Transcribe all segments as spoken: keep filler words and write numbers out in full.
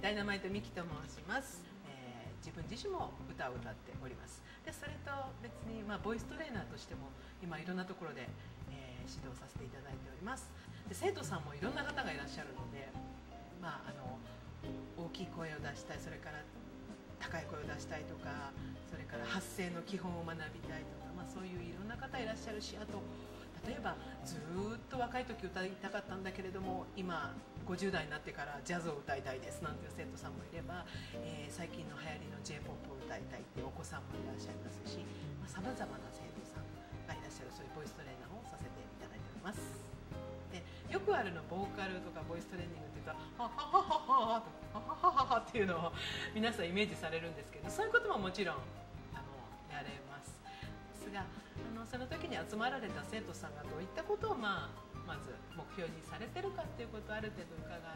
ダイナマイトミキと申します。えー、自分自身も歌を歌っております。でそれと別に、まあ、ボイストレーナーとしても今いろんなところで、えー、指導させていただいております。で生徒さんもいろんな方がいらっしゃるので、まあ、あの大きい声を出したい、それから高い声を出したいとか、それから発声の基本を学びたいとか、まあ、そういういろんな方いらっしゃるし、あと例えばずーっと若い時歌いたかったんだけれども今ごじゅう代になってからジャズを歌いたいですなんていう生徒さんもいれば、えー、最近の流行りの ジェイポップ を歌いたいっていうお子さんもいらっしゃいますし、さまざ、まな生徒さんがいらっしゃる、そういうボイストレーナーをさせていただいております。でよくあるのボーカルとかボイストレーニングって言うと「はははははは」とか「ははははは」っていうのを皆さんイメージされるんですけど、そういうことももちろんあのやれます。ですがあのその時に集まられた生徒さんがどういったことを、まあ、まず目標にされてるかっていうことをある程度伺って、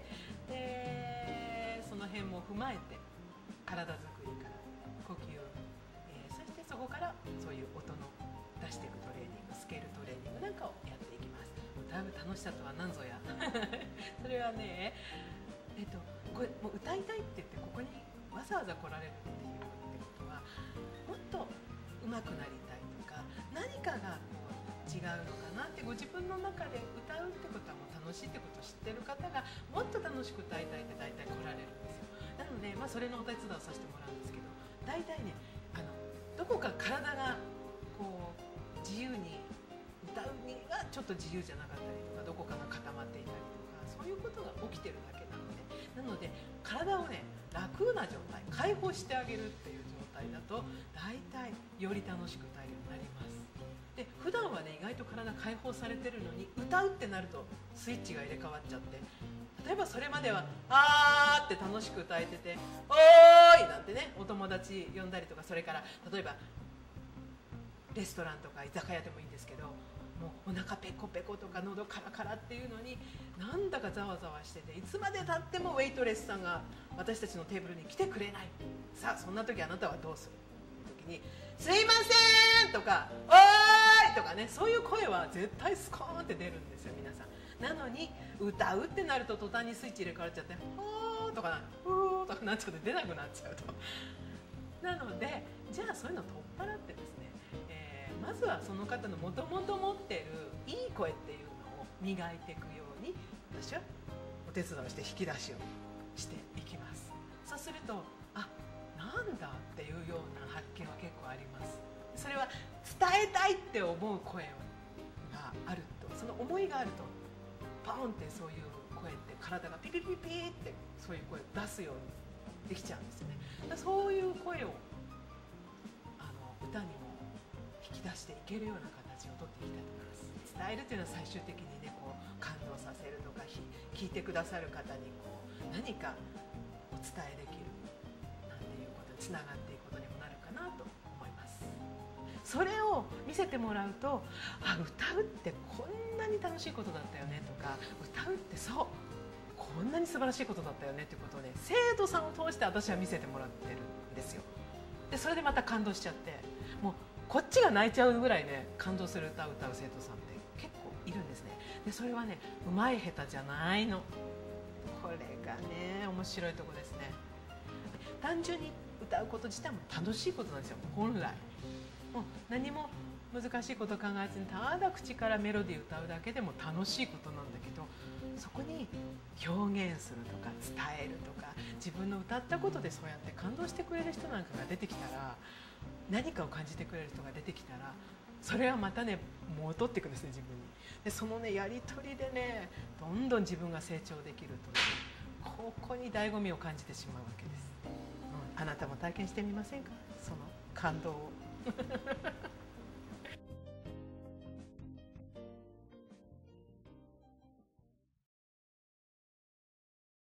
でその辺も踏まえて体作りから呼吸、えー、そしてそこからそういう音の出していくトレーニング、スケールトレーニングなんかをやっていきます。歌う楽しさとは何ぞやそれはね、えっと、これもう歌いたいって言ってここにわざわざ来られるっていうってことは、もっと上手くなりたいとか何かがこう違うのかなって、ご自分の中で歌うってことはもう楽しいってことを知ってる方がもっと楽しく歌いたいって大体来られるんですよ。なので、まあ、それのお手伝いをさせてもらうんですけど、大体ねあのどこか体がこう自由に歌うにはちょっと自由じゃなかったりとか、どこかが固まっていたりとか、そういうことが起きてるだけなので、なので体をね楽な状態、解放してあげるっていう状態だと大体より楽しく歌えるようになります。で普段はね意外と体解放されてるのに、歌うってなるとスイッチが入れ替わっちゃって、例えばそれまでは「あー」って楽しく歌えてて「おーい」なんてねお友達呼んだりとか、それから例えばレストランとか居酒屋でもいいんですけど、もうお腹ペコペコとか喉カラカラっていうのになんだかざわざわしてて、いつまでたってもウェイトレスさんが私たちのテーブルに来てくれない。さあそんな時あなたはどうする時に「すいません」とか「おーい」とかね、そういう声は絶対スコーンって出るんですよ皆さん。なのに歌うってなると途端にスイッチ入れ替わっちゃって「ほー」とか「ふー」とかなっちゃって出なくなっちゃうと。なのでじゃあそういうの取っ払ってですね、えー、まずはその方のもともと持っているいい声っていうのを磨いていくように私はお手伝いをして引き出しをしていきます。そうするとあなんだっていうような発見は結構あります。それは伝えたいって思う声があると、その思いがあるとパーンってそういう声って体がピピピピってそういう声を出すようにできちゃうんですよね。だそういう声をあの歌にも引き出していけるような形をとっていきたいと思います。伝えるというのは最終的にねこう感動させるとか、聞いてくださる方にこう何かお伝えできるなんていうことにつながっていくことにもなるかなと思います。それを見せてもらうと、あ歌うってこんなに楽しいことだったよねとか、歌うってそうこんなに素晴らしいことだったよねっていうことをね生徒さんを通して私は見せてもらってるんですよ。でそれでまた感動しちゃって、もうこっちが泣いちゃうぐらいね感動する歌を歌う生徒さんって結構いるんですね。でそれはねうまい下手じゃないの。これがね面白いとこですね。単純に歌うこと自体も楽しいことなんですよ本来。もう何も難しいこと考えずにただ口からメロディー歌うだけでも楽しいことなんだけど、そこに表現するとか伝えるとか、自分の歌ったことでそうやって感動してくれる人なんかが出てきたら、何かを感じてくれる人が出てきたら、それはまたね戻っていくんですね自分に。でそのねやり取りでねどんどん自分が成長できるとね、ここに醍醐味を感じてしまうわけです、うん、あなたも体験してみませんか、その感動を